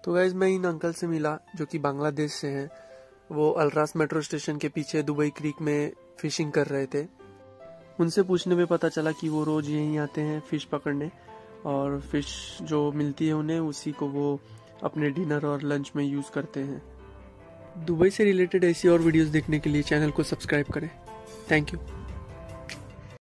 तो गाइज मैं इन अंकल से मिला जो कि बांग्लादेश से हैं। वो अलरास मेट्रो स्टेशन के पीछे दुबई क्रीक में फिशिंग कर रहे थे। उनसे पूछने में पता चला कि वो रोज यहीं आते हैं फिश पकड़ने, और फिश जो मिलती है उन्हें उसी को वो अपने डिनर और लंच में यूज़ करते हैं। दुबई से रिलेटेड ऐसी और वीडियोस देखने के लिए चैनल को सब्सक्राइब करें। Thank you.